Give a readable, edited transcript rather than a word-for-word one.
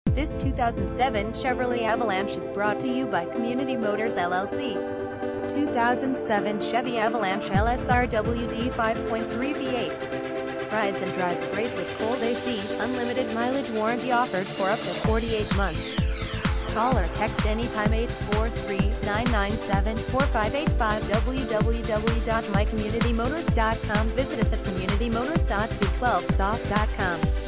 This 2007 Chevrolet Avalanche is brought to you by Community Motors LLC. 2007 Chevy Avalanche LSR WD 5.3 V8. Rides and drives great with cold AC, unlimited mileage warranty offered for up to 48 months. Call or text anytime 843-997-4585 www.mycommunitymotors.com. Visit us at communitymotors.b12soft.com.